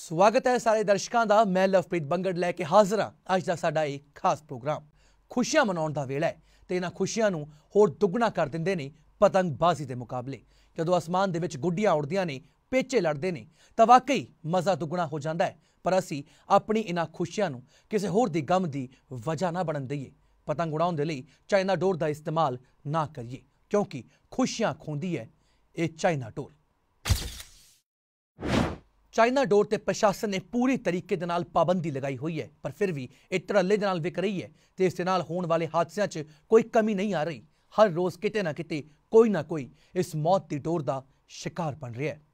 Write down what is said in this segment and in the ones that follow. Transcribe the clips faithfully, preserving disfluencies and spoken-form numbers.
स्वागत है सारे दर्शकों का। मैं लवप्रीत बंगड़ लैके हाजिर हाँ अज का साडा एक खास प्रोग्राम। खुशियां मनाउण दा वेला है ते इन्हां खुशियां नूं होर दुगना कर दिंदे ने पतंगबाजी के मुकाबले। जदों आसमान दे विच गुड्डियां उड़दियां ने, पेचे लड़दे ने तां वाकई मज़ा दुगना हो जाता है। पर असीं अपनी इन्हां खुशियां नूं किसी होर दी गम दी वजह ना बनन दईए। पतंग उड़ाउण दे लई चाइना डोर का इस्तेमाल ना करिए, क्योंकि खुशियां खोंदी है ये चाइना डोर। चाइना डोर ते प्रशासन ने पूरी तरीके दे नाल पाबंदी लगाई हुई है, पर फिर भी ये धड़ल्ले दे नाल विक रही है ते इस दे नाल होण वाले हादसियां च कोई कमी नहीं आ रही। हर रोज़ किते ना किते कोई ना कोई इस मौत की डोर का शिकार बन रहा है।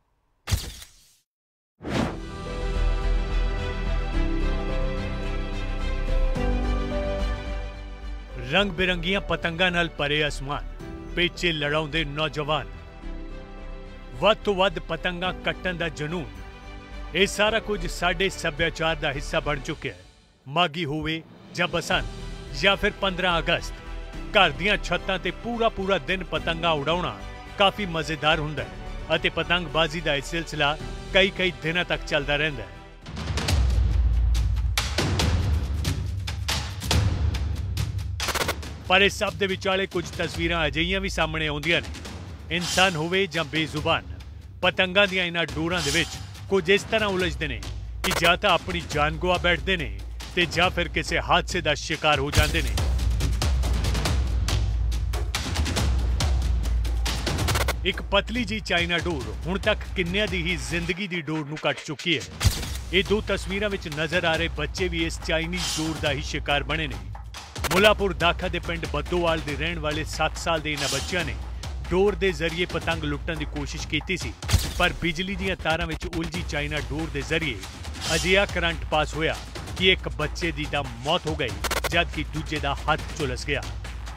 रंग बिरंगियां पतंगां नाल भरे आसमान, पेचे लड़ाउंदे नौजवान, वध तो वध पतंगां कट्टण दा जनून, ये सारा कुछ साडे सभ्याचार का हिस्सा बन चुका है। माघी होवे जां बसंत या फिर पंद्रह अगस्त, घर दीआं छत्तां ते पूरा पूरा दिन पतंगा उड़ाउणा काफ़ी मज़ेदार हुंदा है अते पतंगबाजी का यह सिलसिला कई कई दिनों तक चलता रहिंदा है। पर इस सब दे विचाले कुछ तस्वीरां अजिहियां भी सामने आउंदियां ने। इंसान होवे जां बेजुबान, पतंगां दीआं इन्हां डोरां दे विच कुछ इस तरह उलझते हैं कि जां तां अपनी जान गुआ बैठते हैं ते जां फिर किसी हादसे का शिकार हो जाते हैं। एक पतली जी चाइना डोर हुण तक किन्नियां दी ही जिंदगी दी डोर नूं कट चुकी है। ये दो तस्वीरां विच नजर आ रहे बच्चे भी इस चाइनीज डोर का ही शिकार बने ने। मुलापुर दाखा दे पिंड बद्दोवाल दे रहण वाले सत्त साल दे इन्हां बच्चिआं ने डोर के जरिए पतंग लुट्टण की कोशिश की सी, पर बिजली दीआं तारां विच उलझी चाइना डोर के जरिए अजिहा करंट पास होया कि एक बच्चे की तां मौत हो गई, जबकि दूजे का हाथ झुलस गया।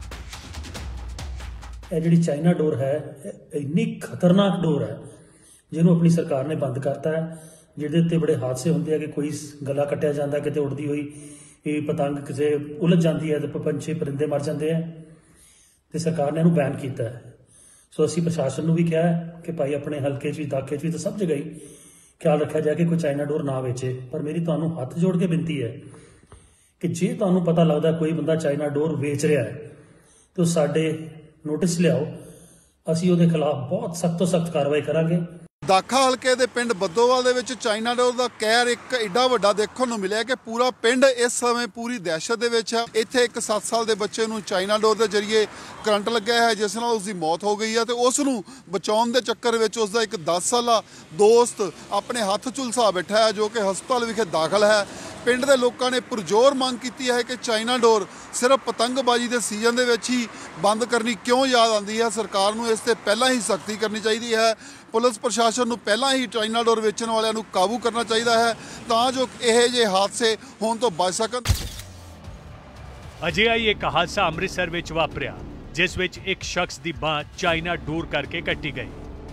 ਇਹ ਜਿਹੜੀ ਚਾਈਨਾ ਡੋਰ ਹੈ ਇੰਨੀ ਖਤਰਨਾਕ ਡੋਰ ਹੈ ਜਿਹਨੂੰ ਆਪਣੀ ਸਰਕਾਰ ਨੇ ਬੰਦ ਕਰਤਾ ਹੈ, ਜਿਹਦੇ ਉੱਤੇ ਬੜੇ ਹਾਦਸੇ ਹੁੰਦੇ ਆ ਕਿ ਕੋਈ ਗਲਾ ਕੱਟਿਆ ਜਾਂਦਾ, ਕਿਤੇ ਉੜਦੀ ਹੋਈ ਇਹ ਪਤੰਗ ਕਿਸੇ ਉਲਝ ਜਾਂਦੀ ਹੈ ਤੇ ਪੰਛੀ ਪਰਿੰਦੇ ਮਰ ਜਾਂਦੇ ਆ ਤੇ ਸਰਕਾਰ ਨੇ ਇਹਨੂੰ ਬੈਨ ਕੀਤਾ ਹੈ। ਸੋ ਅਸੀਂ ਪ੍ਰਸ਼ਾਸਨ ਨੂੰ ਵੀ ਕਿਹਾ ਹੈ ਕਿ ਭਾਈ ਆਪਣੇ ਹਲਕੇ 'ਚ ਵੀ ਦਾਖੇ 'ਚ ਵੀ ਤਾਂ ਸਭ ਜਗ੍ਹਾ ਹੀ ਖਿਆਲ ਰੱਖਿਆ ਜਾਏ ਕਿ ਕੋਈ ਚਾਈਨਾ ਡੋਰ ਨਾ ਵੇਚੇ। ਪਰ ਮੇਰੀ ਤੁਹਾਨੂੰ ਹੱਥ ਜੋੜ ਕੇ ਬੇਨਤੀ ਹੈ ਕਿ ਜੇ ਤੁਹਾਨੂੰ ਪਤਾ ਲੱਗਦਾ ਕੋਈ ਬੰਦਾ ਚਾਈਨਾ ਡੋਰ ਵੇਚ ਰਿਹਾ ਹੈ ਤਾਂ ਸਾਡੇ नोटिस लियाओ, ਅਸੀਂ ਉਹਦੇ ਖਿਲਾਫ बहुत सख्त ਤੋਂ सख्त कार्रवाई करांगे। दाखा हल्के दे पिंड बद्दोवाल दे विच चाइना डोर दा कहर एक एडा वड्डा देखण नूं मिलिआ कि पूरा पिंड इस समय पूरी दहशत दे विच है। इत्थे एक सत्त साल दे बच्चे नूं चाइना डोर दे जरिए करंट लग्या है, जिस नाल उसदी मौत हो गई है ते उस नूं बचाउण दे चक्कर विच उसदा एक दस साला दोस्त अपने हत्थ झुलसा बैठा है, जो कि हस्पताल विखे दाखल है। पिंड के लोगों ने पुरजोर मांग की है कि चाइना डोर सिर्फ पतंगबाजी के सीजन के ही बंद करनी क्यों याद आती है। सरकार को इस ते पहला ही सख्ती करनी चाहिए है। पुलिस प्रशासन को पहला ही चाइना डोर वेचण वालों को काबू करना चाहिए है तां जो यह जे हादसे होने तो बच सकन। अजिहा ही एक हादसा अमृतसर विच वापरिया, जिस विच एक शख्स की बांह चाइना डोर करके कट्टी गई।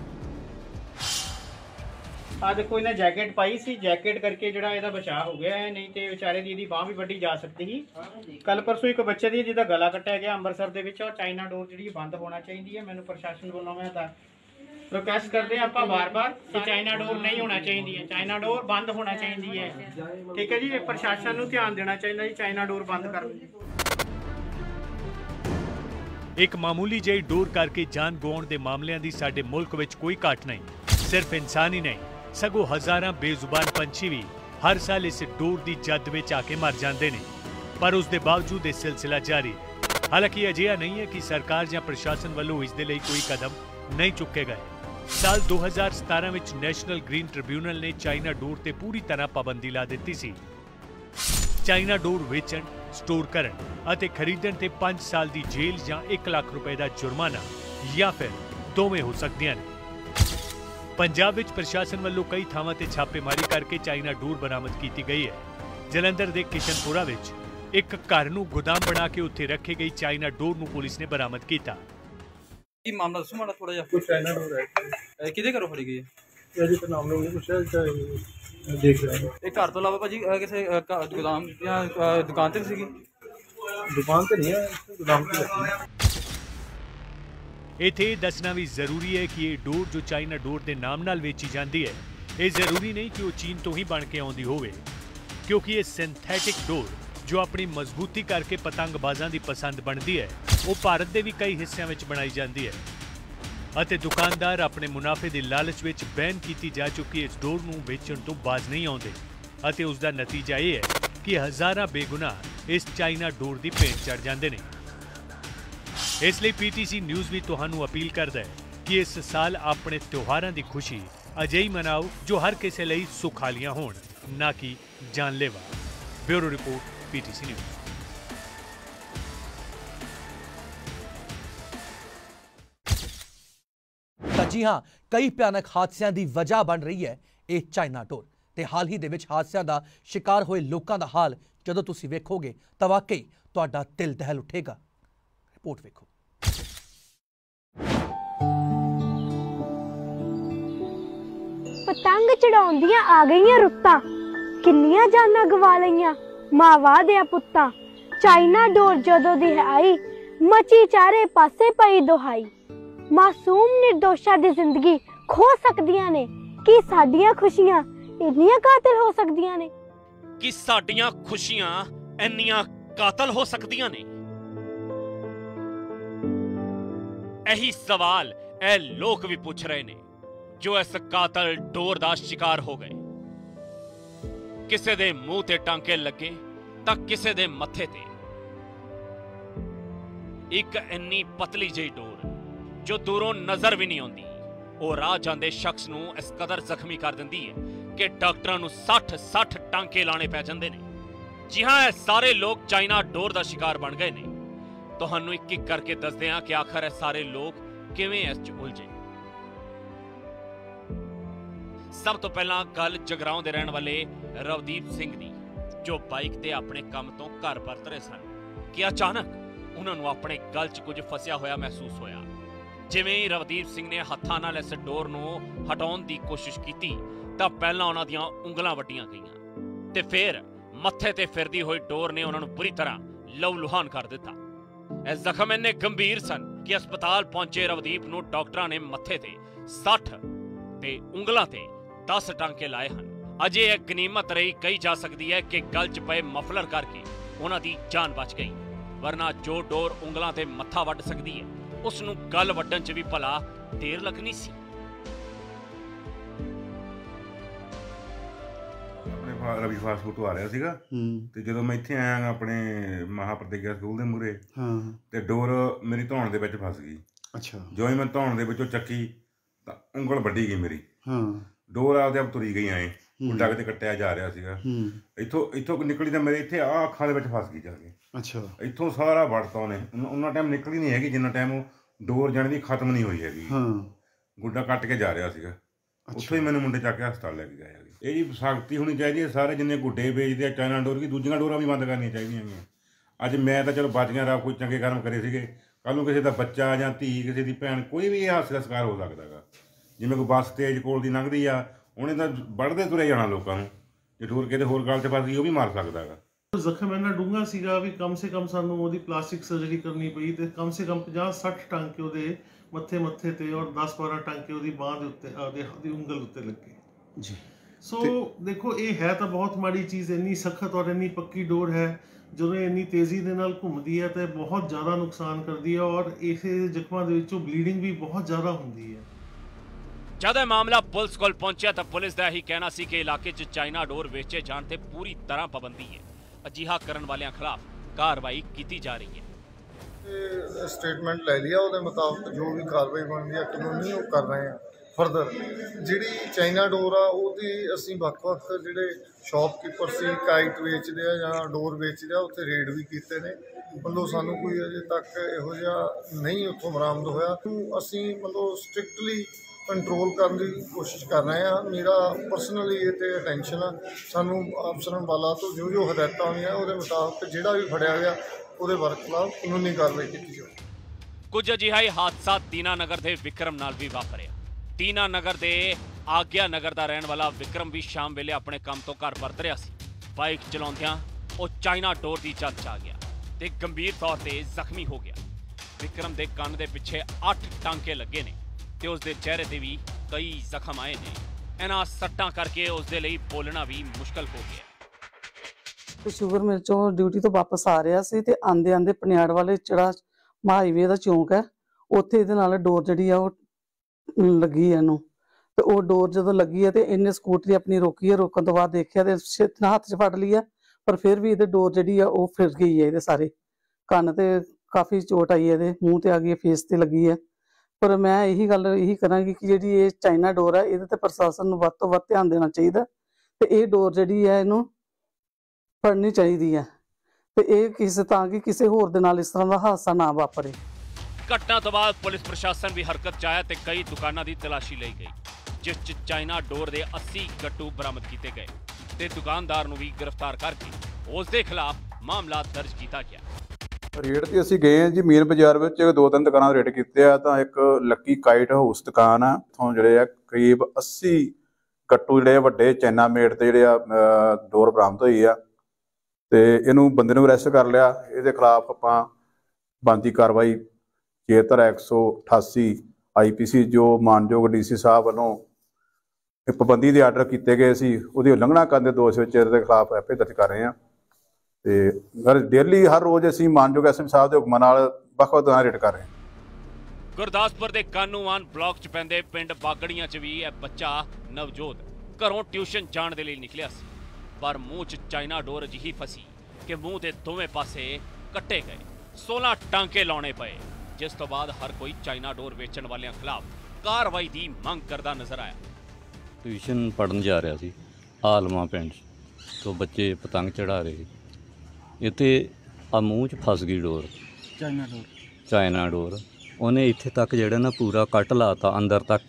आ देखो इन्हें जैकेट पाई सी, जैकेट करके जड़ा ਇਹਦਾ बचाव हो गया है, नहीं तो ਵਿਚਾਰੇ ਦੀ ਇਹਦੀ ਬਾਹ ਵੀ ਵੱਢੀ ਜਾ ਸਕਦੀ ਸੀ। ਕੱਲ ਪਰਸੋਂ ਇੱਕ ਬੱਚੇ ਦੀ ਜਿਹਦਾ ਗਲਾ ਕੱਟਿਆ ਗਿਆ ਅੰਮ੍ਰਿਤਸਰ ਦੇ ਵਿੱਚ, ਔਰ ਚਾਈਨਾ ਡੋਰ ਜਿਹੜੀ ਬੰਦ ਹੋਣਾ ਚਾਹੀਦੀ ਹੈ। ਮੈਨੂੰ ਪ੍ਰਸ਼ਾਸਨ ਵੱਲੋਂ ਮੈਂ ਤਾਂ ਰਿਕਵੈਸਟ ਕਰਦੇ ਆਪਾਂ ਬਾਰ-ਬਾਰ ਕਿ ਚਾਈਨਾ ਡੋਰ ਨਹੀਂ ਹੋਣਾ ਚਾਹੀਦੀ ਹੈ, ਚਾਈਨਾ ਡੋਰ ਬੰਦ ਹੋਣਾ ਚਾਹੀਦੀ ਹੈ। ਠੀਕ ਹੈ ਜੀ, ਇਹ ਪ੍ਰਸ਼ਾਸਨ ਨੂੰ ਧਿਆਨ ਦੇਣਾ ਚਾਹੀਦਾ ਜੀ, ਚਾਈਨਾ ਡੋਰ ਬੰਦ ਕਰ ਦਿਓ। एक मामूली ਜਿਹੀ डोर करके जान गवाउण ਦੇ ਮਾਮਲਿਆਂ ਦੀ ਸਾਡੇ ਮੁਲਕ ਵਿੱਚ ਕੋਈ ਘਾਟ ਨਹੀਂ। सिर्फ इंसान ही नहीं सगों हज़ारां बेजुबान पंछी भी हर साल इस डोर की जद में आके मर जाते हैं, पर उसके बावजूद यह सिलसिला जारी है। हालांकि अजिहा नहीं है कि सरकार या प्रशासन वालों इसके लिए कोई कदम नहीं चुके गए। साल दो हज़ार सतारह में नैशनल ग्रीन ट्रिब्यूनल ने चाइना डोर ते पूरी तरह पाबंदी ला दी सी। चाइना डोर वेचण, स्टोर करन अते खरीदण ते पांच साल की जेल या एक लाख रुपए का जुर्माना या फिर दोवें हो सकदियां ने। पंजाब विच प्रशासन वालों कई थावां ते छापेमारी करके चाइना डोर बरामद की गई है। जलंधर के किशनपुरा विच एक घर नूं गोदाम बना के उत्थे रखे गई चाइना डोर नूं पुलिस ने बरामद किया। मामला दसो माड़ा थोड़ा जिहा। चाइना डोर है किहदे घरों फड़ी गई है? अजे तो नाम नहीं पुछया, देख रहे हैं। ਇਹ ਘਰ ਤੋਂ ਇਲਾਵਾ ਭਾਜੀ ਕਿਸੇ गोदाम ਜਾਂ दुकान ਤੇ ਸੀਗੀ? दुकान तो नहीं है, गोदाम की रखी है। इत्थे दसना भी जरूरी है कि ये डोर जो चाइना डोर के नाम नाल वेची जाती है, ਇਹ ਜ਼ਰੂਰੀ ਨਹੀਂ ਕਿ ਉਹ ਚੀਨ ਤੋਂ ਹੀ ਬਣ ਕੇ ਆਉਂਦੀ ਹੋਵੇ, ਕਿਉਂਕਿ ਇਹ ਸਿੰਥੈਟਿਕ ਡੋਰ ਜੋ ਆਪਣੀ ਮਜ਼ਬੂਤੀ ਕਰਕੇ ਪਤੰਗਬਾਜ਼ਾਂ ਦੀ ਪਸੰਦ ਬਣਦੀ ਹੈ, ਉਹ ਭਾਰਤ ਦੇ ਵੀ ਕਈ ਹਿੱਸਿਆਂ ਵਿੱਚ ਬਣਾਈ ਜਾਂਦੀ ਹੈ ਅਤੇ ਦੁਕਾਨਦਾਰ ਆਪਣੇ ਮੁਨਾਫੇ ਦੀ ਲਾਲਚ ਵਿੱਚ ਬੈਨ ਕੀਤੀ ਜਾ ਚੁੱਕੀ ਇਸ ਡੋਰ ਨੂੰ ਵੇਚਣ ਤੋਂ ਬਾਜ਼ ਨਹੀਂ ਆਉਂਦੇ ਅਤੇ ਉਸ ਦਾ ਨਤੀਜਾ ਇਹ ਹੈ ਕਿ ਹਜ਼ਾਰਾਂ ਬੇਗੁਨਾਹ ਇਸ ਚਾਈਨਾ ਡੋਰ ਦੀ ਭੇਟ ਚੜ੍ਹ ਜਾਂਦੇ ਨੇ। ਇਸ ਲਈ ਪੀਟੀਸੀ ਨਿਊਜ਼ ਵੀ ਤੁਹਾਨੂੰ ਅਪੀਲ ਕਰਦਾ ਹੈ ਕਿ ਇਸ ਸਾਲ ਆਪਣੇ ਤਿਉਹਾਰਾਂ ਦੀ ਖੁਸ਼ੀ ਅਜਿਹੀ ਮਨਾਓ ਜੋ ਹਰ ਕਿਸੇ ਲਈ ਸੁਖਾਲੀਆਂ ਹੋਣ, ਨਾ ਕਿ ਜਾਨਲੇਵਾ। Bureau report, PTC news. ਤਾਂ ਜੀ ਹਾਂ, ਕਈ ਭਿਆਨਕ ਹਾਦਸਿਆਂ ਦੀ ਵਜ੍ਹਾ ਬਣ ਰਹੀ ਹੈ ਇਹ ਚਾਈਨਾ ਡੋਰ ਤੇ ਹਾਲ ਹੀ ਦੇ ਵਿੱਚ ਹਾਦਸਿਆਂ ਦਾ ਸ਼ਿਕਾਰ ਹੋਏ ਲੋਕਾਂ ਦਾ ਹਾਲ ਜਦੋਂ ਤੁਸੀਂ ਵੇਖੋਗੇ ਤਾਂ ਵਾਕਈ ਤੁਹਾਡਾ ਦਿਲ ਦਹਿਲ ਉੱਠੇਗਾ। ਰਿਪੋਰਟ ਵੇਖੋ। ਪਤੰਗ ਚੜਾਉਂਦੀਆਂ ਆ ਗਈਆਂ ਰੁੱਤਾਂ, ਕਿੰਨੀਆਂ ਜਾਨਾਂ ਗਵਾ ਲਈਆਂ ਮਾਵਾਂ ਦੇ ਪੁੱਤਾਂ। ਚਾਈਨਾ ਡੋਰ ਜਦੋਂ ਦੀ ਆਈ ਮਚੀ ਚਾਰੇ ਪਾਸੇ ਪਈ ਦੁਹਾਈ। ਮਾਸੂਮ ਨਿਰਦੋਸ਼ਾਂ ਦੀ ਜ਼ਿੰਦਗੀ ਖੋ ਸਕਦੀਆਂ ਨੇ, ਕਿ ਸਾਡੀਆਂ ਖੁਸ਼ੀਆਂ ਇੰਨੀਆਂ ਕਾਤਲ ਹੋ ਸਕਦੀਆਂ ਨੇ? ਕਿ ਸਾਡੀਆਂ ਖੁਸ਼ੀਆਂ ਇੰਨੀਆਂ ਕਾਤਲ ਹੋ ਸਕਦੀਆਂ ਨੇ? ਇਹੀ ਸਵਾਲ ਇਹ ਲੋਕ ਵੀ ਪੁੱਛ ਰਹੇ ਨੇ ਜੋ ਇਸ ਕਾਤਲ ਡੋਰ ਦਾ ਸ਼ਿਕਾਰ ਹੋ ਗਏ। ਕਿਸੇ ਦੇ ਮੂੰਹ ਤੇ ਟਾਂਕੇ ਲੱਗੇ ਤਾਂ ਕਿਸੇ ਦੇ ਮੱਥੇ ਤੇ। ਇੱਕ ਇੰਨੀ ਪਤਲੀ ਜਿਹੀ ਡੋਰ ਜੋ ਦੂਰੋਂ ਨਜ਼ਰ ਵੀ ਨਹੀਂ ਆਉਂਦੀ, ਉਹ ਰਾਹ ਜਾਂਦੇ ਸ਼ਖਸ ਨੂੰ ਇਸ ਕਦਰ ਜ਼ਖਮੀ ਕਰ ਦਿੰਦੀ ਹੈ ਕਿ ਡਾਕਟਰਾਂ ਨੂੰ ਸੱਠ ਸੱਠ ਟਾਂਕੇ ਲਾਣੇ ਪੈ ਜਾਂਦੇ ਨੇ। ਜੀ ਹਾਂ, ਇਹ ਸਾਰੇ ਲੋਕ ਚਾਈਨਾ ਡੋਰ ਦਾ ਸ਼ਿਕਾਰ ਬਣ ਗਏ ਨੇ। ਤੁਹਾਨੂੰ ਇੱਕ ਇੱਕ ਕਰਕੇ ਦੱਸਦੇ ਹਾਂ ਕਿ ਆਖਰ ਇਹ ਸਾਰੇ ਲੋਕ ਕਿਵੇਂ ਇਸ 'ਚ ਉਲਝੇ। ਸਭ ਤੋਂ ਪਹਿਲਾਂ ਗੱਲ ਜਗਰਾਉਂ ਦੇ ਰਹਿਣ ਵਾਲੇ ਰਵਦੀਪ ਸਿੰਘ ਦੀ, ਜੋ ਬਾਈਕ ਤੇ ਆਪਣੇ ਕੰਮ ਤੋਂ ਘਰ ਪਰਤ ਰਹੇ ਸਨ ਕਿ ਅਚਾਨਕ ਉਹਨਾਂ ਨੂੰ ਆਪਣੇ ਗਲ 'ਚ ਕੁਝ ਫਸਿਆ ਹੋਇਆ ਮਹਿਸੂਸ ਹੋਇਆ। ਜਿਵੇਂ ਹੀ ਰਵਦੀਪ ਸਿੰਘ ਨੇ ਹੱਥਾਂ ਨਾਲ ਇਸ ਡੋਰ ਨੂੰ ਹਟਾਉਣ ਦੀ ਕੋਸ਼ਿਸ਼ ਕੀਤੀ ਤਾਂ ਪਹਿਲਾਂ ਉਹਨਾਂ ਦੀਆਂ ਉਂਗਲਾਂ ਵੱਡੀਆਂ ਗਈਆਂ ਤੇ ਫਿਰ ਮੱਥੇ ਤੇ ਫਿਰਦੀ ਹੋਈ ਡੋਰ ਨੇ ਉਹਨਾਂ ਨੂੰ ਬੁਰੀ ਤਰ੍ਹਾਂ ਲਹੂ-ਲੁਹਾਨ ਕਰ ਦਿੱਤਾ। ਇਹ ਜ਼ਖਮ ਇੰਨੇ ਗੰਭੀਰ ਸਨ ਕਿ ਹਸਪਤਾਲ ਪਹੁੰਚੇ ਰਵਦੀਪ ਨੂੰ ਡਾਕਟਰਾਂ ਨੇ ਮੱਥੇ ਤੇ ਸੱਠ ਤੇ ਉਂਗਲਾਂ ਤੇ ਦਸ ਟਾਂਕੇ ਲਾਏ ਹਨ। ਅਜੇ ਇਹ ਗਨੀਮਤ ਰਹੀ ਕਹੀ ਜਾ ਸਕਦੀ ਹੈ ਕਿ ਗਲ 'ਚ ਪਏ ਮਫਲਰ ਕਰਕੇ ਉਹਨਾਂ ਦੀ ਜਾਨ ਬਚ ਗਈ, ਵਰਨਾ ਜੋ ਡੋਰ ਉਂਗਲਾਂ ਤੇ ਮੱਥਾ ਵੱਢ ਸਕਦੀ ਹੈ ਉਸ ਨੂੰ ਗਲ ਵੱਢਣ 'ਚ ਵੀ ਭਲਾ ਦੇਰ ਲੱਗਣੀ ਸੀ। ਆਪਣੇ ਰਵੀ ਫਾਸਟ ਫੂਡ ਤੋਂ ਆ ਰਿਹਾ ਸੀਗਾ ਤੇ ਜਦੋਂ ਮੈਂ ਇੱਥੇ ਆਇਆ ਆਪਣੇ ਮਹਾਪ੍ਰਤਿਗਿਆ ਸਕੂਲ ਦੇ ਮੂਹਰੇ ਤੇ ਡੋਰ ਮੇਰੀ ਧੌਣ ਦੇ ਵਿੱਚ ਫਸ ਗਈ। ਅੱਛਾ, ਜੋ ਹੀ ਮੈਂ ਧੌਣ ਦੇ ਵਿੱਚੋਂ ਚੱਕੀ ਤਾਂ ਉਂਗਲ ਵੱਢੀ ਗਈ ਮੇਰੀ। ਡੋਰ ਆਪਦੇ ਆਪ ਤੁਰੀ ਗਈ ਐ, ਗੁੱਡਾ ਕਿਤੇ ਕੱਟਿਆ ਜਾ ਰਿਹਾ ਸੀਗਾ। ਇੱਥੋਂ ਇੱਥੋਂ ਨਿਕਲੀ ਤਾਂ ਮੇਰੇ ਇੱਥੇ ਆਹ ਅੱਖਾਂ ਦੇ ਵਿੱਚ ਫਸ ਗਈ ਜਾ ਕੇ। ਅੱਛਾ, ਇੱਥੋਂ ਸਾਰਾ ਵੜਤਾ ਉਹਨੇ। ਉਹਨਾਂ ਟਾਈਮ ਨਿਕਲੀ ਨਹੀਂ ਹੈਗੀ ਜਿੰਨਾ ਟਾਈਮ ਉਹ ਡੋਰ ਜਾਣੀ ਦੀ ਖਤਮ ਨਹੀਂ ਹੋਈ ਹੈਗੀ। ਗੁੱਡਾ ਕੱਟ ਕੇ ਜਾ ਰਿਹਾ ਸੀਗਾ। ਉੱਥੋਂ ਹੀ ਮੈਨੂੰ ਮੁੰਡੇ ਚੱਕ ਕੇ ਹਸਪਤਾਲ ਲੈ ਕੇ ਗਏ ਹੈਗੇ। ਇਹ ਜੀ ਸਖਤੀ ਹੋਣੀ ਚਾਹੀਦੀ ਹੈ। ਸਾਰੇ ਜਿੰਨੇ ਗੁੱਡੇ ਵੇਚਦੇ ਆ ਚਾਈਨਾ ਡੋਰ ਕੀ ਦੂਜੀਆਂ ਡੋਰਾਂ ਵੀ ਬੰਦ ਕਰਨੀਆਂ ਚਾਹੀਦੀਆਂ ਹੈਗੀਆਂ। ਅੱਜ ਮੈਂ ਤਾਂ ਚਲੋ ਬਚ ਗਿਆ, ਰੱਬ ਕੋਈ ਚੰਗੇ ਕਰਮ ਕਰੇ ਸੀਗੇ। ਕੱਲ੍ਹ ਨੂੰ ਕਿਸੇ ਦਾ ਬੱਚਾ ਜਾਂ ਧੀ, ਕਿਸੇ ਦੀ ਭੈਣ, ਕੋਈ ਵੀ ਇਹ ਹਾਦਸੇ ਦਾ ਸ਼ਿਕਾਰ ਹੋ ਸਕਦਾ ਗਾ। ਜਿਵੇਂ ਕੋਈ ਬੱਸ ਤੇਜ਼ ਕੋਲ ਦੀ ਲੰਘਦੀ ਆ, ਉਹਨੇ ਤਾਂ ਵੱਢਦੇ ਤੁਰੇ ਜਾਣਾ ਲੋਕਾਂ ਨੂੰ। ਜੇ ਡੋਰ ਕਿਤੇ ਹੋਰ ਗੱਲ 'ਚ ਫਸ ਗਈ ਉਹ ਵੀ ਮਾਰ ਸਕਦਾ ਗਾ। ਜ਼ਖਮ ਇੰਨਾ ਡੂੰਘਾ ਸੀਗਾ ਵੀ ਕਮ ਸੇ ਕਮ ਸਾਨੂੰ ਉਹਦੀ ਪਲਾਸਟਿਕ ਸਰਜਰੀ ਕਰਨੀ ਪਈ ਤੇ ਕਮ ਸੇ ਕਮ ਪੰਜਾਹ ਸੱਠ ਟਾਂਕੇ ਉਹਦੇ ਮੱਥੇ ਮੱਥੇ ਤੇ ਔਰ ਦਸ ਬਾਰਾਂ ਟਾਂਕੇ ਉਹਦੀ ਬਾਂਹ ਦੇ ਉੱਤੇ, ਉਹਦੇ ਦੀ ਉਂਗਲ ਉੱਤੇ ਲੱਗੇ ਜੀ। ਸੋ ਦੇਖੋ, ਇਹ ਹੈ ਤਾਂ ਬਹੁਤ ਮਾੜੀ ਚੀਜ਼। ਇੰਨੀ ਸਖਤ ਔਰ ਇੰਨੀ ਪੱਕੀ ਡੋਰ ਹੈ, ਜਦੋਂ ਇੰਨੀ ਤੇਜ਼ੀ ਦੇ ਨਾਲ ਘੁੰਮਦੀ ਹੈ ਤਾਂ ਬਹੁਤ ਜ਼ਿਆਦਾ ਨੁਕਸਾਨ ਕਰਦੀ ਹੈ ਔਰ ਇਸ ਜ਼ਖਮਾਂ ਦੇ ਵਿੱਚੋਂ ਬਲੀਡਿੰਗ ਵੀ ਬਹੁਤ ਜ਼ਿਆਦਾ ਹੁੰਦੀ ਹੈ। ਜਦ ਇਹ ਮਾਮਲਾ ਪੁਲਿਸ ਕੋਲ ਪਹੁੰਚਿਆ ਤਾਂ ਪੁਲਿਸ ਦਾ ਇਹੀ ਕਹਿਣਾ ਸੀ ਕਿ ਇਲਾਕੇ 'ਚ ਚਾਈਨਾ ਡੋਰ ਵੇਚੇ ਜਾਣ ਤੇ ਪੂਰੀ ਤਰ੍ਹਾਂ ਪਾਬੰਦੀ ਹੈ। ਅਜਿਹਾ ਕਰਨ ਵਾਲਿਆਂ ਖਿਲਾਫ ਕਾਰਵਾਈ ਕੀਤੀ ਜਾ ਰਹੀ ਹੈ। ਸਟੇਟਮੈਂਟ ਲੈ ਲਿਆ, ਉਹਦੇ ਮੁਤਾਬਕ ਜੋ ਵੀ ਕਾਰਵਾਈ ਬਣਦੀ ਹੈ ਕਾਨੂੰਨੀ ਉਹ ਕਰ ਰਹੇ ਹਾਂ। ਫਰਦਰ ਜਿਹੜੀ ਚਾਈਨਾ ਡੋਰ ਆ ਉਹਦੀ ਅਸੀਂ ਵੱਖ-ਵੱਖ ਜਿਹੜੇ ਸ਼ਾਪਕੀਪਰ ਸੀ, ਕਾਈਟ ਵੇਚਦੇ ਆ ਜਾਂ ਡੋਰ ਵੇਚਦੇ ਆ, ਉੱਥੇ ਰੇਡ ਵੀ ਕੀਤੇ ਨੇ। ਮਤਲਬ ਸਾਨੂੰ ਕੋਈ ਅਜੇ ਤੱਕ ਇਹੋ ਜਿਹਾ ਨਹੀਂ ਉੱਥੋਂ ਬਰਾਮਦ ਹੋਇਆ। ਅਸੀਂ ਮਤਲਬ ਸਟ੍ਰਿਕਟਲੀ ਕੰਟਰੋਲ ਕਰਨ ਦੀ ਕੋਸ਼ਿਸ਼ ਕਰ ਰਹੇ ਹਾਂ। ਮੇਰਾ ਪਰਸਨਲੀ ਇਹ 'ਤੇ ਅਟੈਂਸ਼ਨ ਆ। ਸਾਨੂੰ ਅਫਸਰਾਂ ਵਾਲਾ ਤੋਂ ਜੋ ਜੋ ਹਦਾਇਤਾਂ ਹੋਈਆਂ ਉਹਦੇ ਮੁਤਾਬਕ ਜਿਹੜਾ ਵੀ ਫੜਿਆ ਗਿਆ ਉਹਦੇ ਵਰਕ ਖਿਲਾਫ ਕਾਨੂੰਨੀ ਕਾਰਵਾਈ ਕੀਤੀ ਜਾਵੇ। ਕੁਝ ਅਜਿਹਾ ਹੀ ਹਾਦਸਾ ਦੀਨਾਨਗਰ ਦੇ ਵਿਕਰਮ ਨਾਲ ਵੀ ਵਾਪਰਿਆ। ਦੀਨਾਨਗਰ ਦੇ ਆਗਿਆ ਨਗਰ ਦਾ ਰਹਿਣ ਵਾਲਾ ਵਿਕਰਮ ਵੀ ਸ਼ਾਮ ਵੇਲੇ ਆਪਣੇ ਕੰਮ ਤੋਂ ਘਰ ਪਰਤ ਰਿਹਾ ਸੀ। ਬਾਈਕ ਚਲਾਉਂਦਿਆਂ ਉਹ ਚਾਈਨਾ ਡੋਰ ਦੀ ਜਦ 'ਚ ਆ ਗਿਆ ਤੇ ਗੰਭੀਰ ਤੌਰ ਤੇ ਜ਼ਖਮੀ ਹੋ ਗਿਆ। ਵਿਕਰਮ ਦੇ ਕੰਨ ਦੇ ਪਿੱਛੇ ਅੱਠ ਟਾਂਕੇ ਲੱਗੇ ਨੇ ਤੇ ਉਸ ਦੇ ਚਿਹਰੇ ਤੇ ਵੀ ਕਈ ਜ਼ਖਮ ਆਏ ਨੇ। इन्हां सट्टां करके उस दे लई बोलना भी मुश्किल हो गया। ਤੇ ਸ਼ੂਗਰ ਮਿਲ ਚੋਂ ਡਿਊਟੀ ਤੋਂ ਵਾਪਸ ਆ ਰਿਹਾ ਸੀ ਤੇ ਆਂਦੇ ਆਂਦੇ ਪਨਿਆੜ ਵਾਲੇ ਜਿਹੜਾ ਹਾਈਵੇ ਦਾ ਚੌਂਕ ਹੈ ਉੱਥੇ ਇਹਦੇ ਨਾਲ ਡੋਰ ਜਿਹੜੀ ਆ ਉਹ ਲੱਗੀ ਹੈ ਇਹਨੂੰ। ਤੇ ਉਹ ਡੋਰ ਜਦੋਂ ਲੱਗੀ ਹੈ ਤੇ ਇਹਨੇ ਸਕੂਟਰੀ ਆਪਣੀ ਰੋਕੀ ਹੈ, ਰੋਕਣ ਤੋਂ ਬਾਅਦ ਦੇਖਿਆ ਤੇ ਛੇਤੀ ਹੱਥ 'ਚ ਫੜ ਲਈ ਹੈ, ਪਰ ਫਿਰ ਵੀ ਇਹਦੇ ਡੋਰ ਜਿਹੜੀ ਆ ਉਹ ਫਿਰ ਗਈ ਹੈ। ਇਹਦੇ ਸਾਰੇ ਕੰਨ ਤੇ ਕਾਫੀ ਚੋਟ ਆਈ ਹੈ, ਇਹਦੇ ਮੂੰਹ ਤੇ ਆ ਗਈ ਹੈ, ਫੇਸ ਤੇ ਲੱਗੀ ਹੈ। ਪਰ ਮੈਂ ਇਹੀ ਗੱਲ ਇਹੀ ਕਰਾਂਗੀ ਕਿ ਜਿਹੜੀ ਇਹ ਚਾਈਨਾ ਡੋਰ ਹੈ ਇਹਦੇ ਤੇ ਪ੍ਰਸ਼ਾਸਨ ਨੂੰ ਵੱਧ ਤੋਂ ਵੱਧ ਧਿਆਨ ਦੇਣਾ ਚਾਹੀਦਾ ਤੇ ਇਹ ਡੋਰ ਜਿਹੜੀ ਹੈ ਇਹਨੂੰ ਫੜਨੀ ਚਾਹੀਦੀ ਹੈ ਤੇ ਇਹ ਕਿਸੇ ਤਾਂ ਕਿ ਕਿਸੇ ਹੋਰ ਦੇ ਨਾਲ ਇਸ ਤਰ੍ਹਾਂ ਦਾ ਹਾਦਸਾ ਨਾ ਵਾਪਰੇ। ਘਟਨਾ ਤੋਂ ਬਾਅਦ ਪੁਲਿਸ ਪ੍ਰਸ਼ਾਸਨ ਵੀ ਹਰਕਤ 'ਚ ਆਇਆ ਤੇ ਕਈ ਦੁਕਾਨਾਂ ਦੀ ਤਲਾਸ਼ੀ ਲਈ ਗਈ, ਜਿਸ 'ਚ ਚਾਈਨਾ ਡੋਰ ਦੇ अस्सी ਗੱਟੂ ਬਰਾਮਦ ਕੀਤੇ ਗਏ ਤੇ ਦੁਕਾਨਦਾਰ ਨੂੰ ਵੀ ਗ੍ਰਿਫਤਾਰ ਕਰਕੇ ਉਸ ਦੇ ਖਿਲਾਫ ਮਾਮਲਾ ਦਰਜ ਕੀਤਾ ਗਿਆ। ਰੇਡ ਤੇ ਅਸੀਂ ਗਏ ਹਾਂ ਜੀ ਮੇਨ ਬਾਜ਼ਾਰ ਵਿੱਚ ਦੋ ਤਿੰਨ ਦੁਕਾਨਾਂ ਰੇਡ ਕੀਤੇ ਆ। ਤਾਂ ਇੱਕ ਲੱਕੀ ਕਾਈਟ ਹਾਊਸ ਦੁਕਾਨ ਆ, ਉੱਥੋਂ ਜਿਹੜੇ ਆ ਕਰੀਬ अस्सी ਗੱਟੂ ਜਿਹੜੇ ਵੱਡੇ ਚਾਈਨਾ ਮੇਡ ਤੇ ਜਿਹੜੇ ਆ ਡੋਰ ਬਰਾਮਦ ਹੋਈ ਆ ਤੇ ਇਹਨੂੰ ਬੰਦੇ ਨੂੰ ਅਰੈਸਟ ਕਰ ਲਿਆ। ਇਹਦੇ ਖਿਲਾਫ ਆਪਾਂ ਬਣਦੀ ਕਾਰਵਾਈ ਜੇਤਰ ਇੱਕ ਸੌ ਅਠਾਸੀ ਆਈ ਪੀ ਸੀ ਜੋ ਮਾਨਯੋਗ ਡੀ ਸੀ ਸਾਹਿਬ ਵੱਲੋਂ ਪਾਬੰਦੀ ਦੇ ਆਰਡਰ ਕੀਤੇ ਗਏ ਸੀ ਉਹਦੀ ਉਲੰਘਣਾ ਕਰਨ ਦੇ ਦੋਸ਼ ਵਿੱਚ ਇਹਦੇ ਖਿਲਾਫ ਐਫ ਆਈ ਆਰ ਦਰਜ ਕਰ ਰਹੇ ਹਾਂ ਤੇ ਹਰ ਡੇਲੀ ਹਰ ਰੋਜ਼ ਅਸੀਂ ਮਾਨਯੋਗ ਐਸ ਐਮ ਸਾਹਿਬ ਦੇ ਹੁਕਮਾਂ ਨਾਲ ਵੱਖ ਵੱਖ ਦੁਕਾਨਾਂ ਰੇਡ ਕਰ ਰਹੇ ਹਾਂ। ਗੁਰਦਾਸਪੁਰ ਦੇ ਕਾਨੂੰਵਾਨ ਬਲਾਕ 'ਚ ਪੈਂਦੇ ਪਿੰਡ ਬਾਗੜੀਆਂ 'ਚ ਵੀ ਇਹ ਬੱਚਾ ਨਵਜੋਤ ਘਰੋਂ ਟਿਊਸ਼ਨ ਜਾਣ ਦੇ ਲਈ ਨਿਕਲਿਆ ਸੀ, ਪਰ ਮੂੰਹ 'ਚ ਚਾਈਨਾ ਡੋਰ ਅਜਿਹੀ ਫਸੀ ਕਿ ਮੂੰਹ ਦੇ ਦੋਵੇਂ ਪਾਸੇ ਕੱਟੇ ਗਏ, सोलह टांके लाने पे, जिस तो बाद हर कोई चाइना डोर बेचण वालियां खिलाफ कार्रवाई की मंग करता नजर आया। ट्यूशन पढ़न जा रहा सी आलमा पिंड, तो बच्चे पतंग चढ़ा रहे, इत्थे आ मूँह च फस गई डोर, चाइना डोर चाइना डोर उन्हें इत्थे तक जिहड़ा ना पूरा कट लाता अंदर तक।